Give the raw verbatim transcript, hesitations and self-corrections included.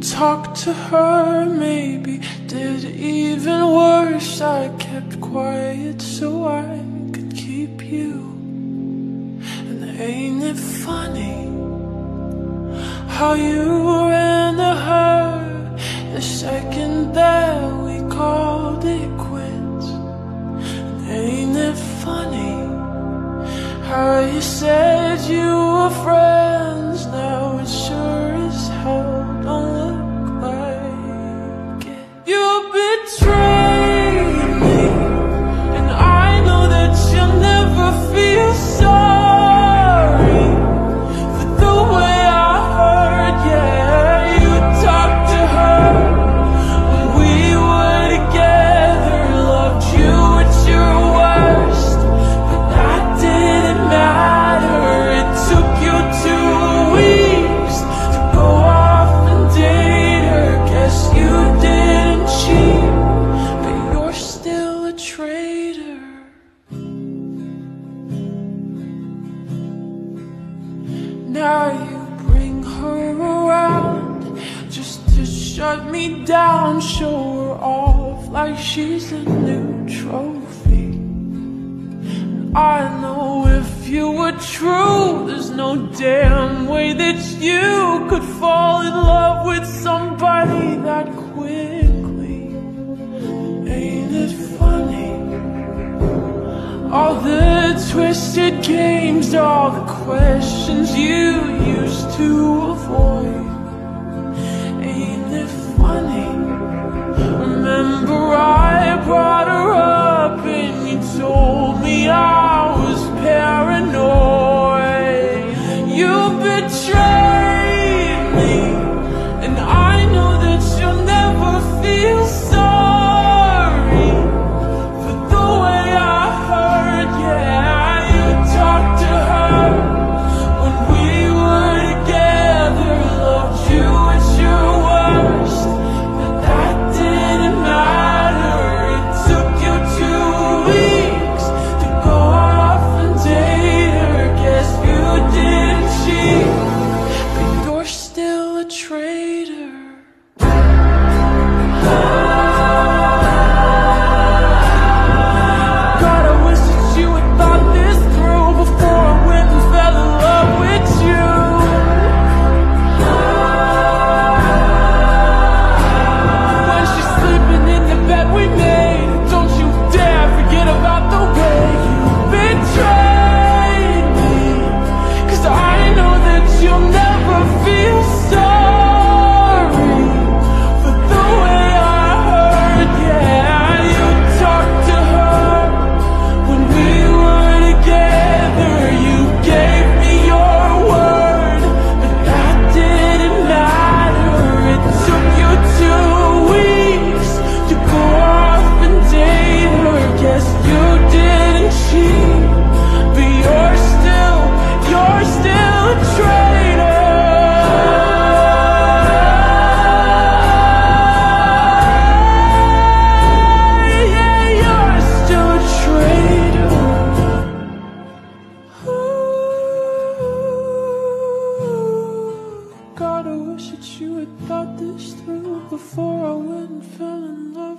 talked to her, maybe did even worse. I kept quiet so I could keep you. And ain't it funny how you ran to her the second that we called it quits? And ain't it funny how you said you were friends, now it sure as hell don't look like it. You betrayed me, and I know that you'll never feel sorry for the way I hurt. Yeah, you talked to her when we were together, loved you at your worst, but that didn't matter. It took you two weeks to go off and date her. Guess you didn't cheat, but you're still a traitor. Now you bring her around just to shut me down, show her off like she's a new trophy. I know if you were true, there's no damn way that you could fall in love with somebody that quickly. Ain't it funny? All the twisted games, all the questions you used to avoid. Ain't it funny? Remember I brought her up and you told me I was paranoid. You betrayed me, and I know that you'll never feel sorry for the way I hurt. Yeah, you talked to her when we were together, loved you at your worst, but that didn't matter. It took you two weeks to go off and date her. Guess you didn't cheat, but you're still a traitor. God, I wish that you had thought this through before I went and fell in love with you. When she's sleeping in the bed we made, don't you dare forget about the way you betrayed me. Cause I know that you'll never feel sorry for the way I hurt. Yeah, you talked to her when we were together, you gave me your word, but that didn't matter. It took you two weeks to go off and date her. Guess you didn't cheat, but you're still, you're still a traitor. Yeah, you're still a traitor. God, I wish that you had thought this through before I went and fell in love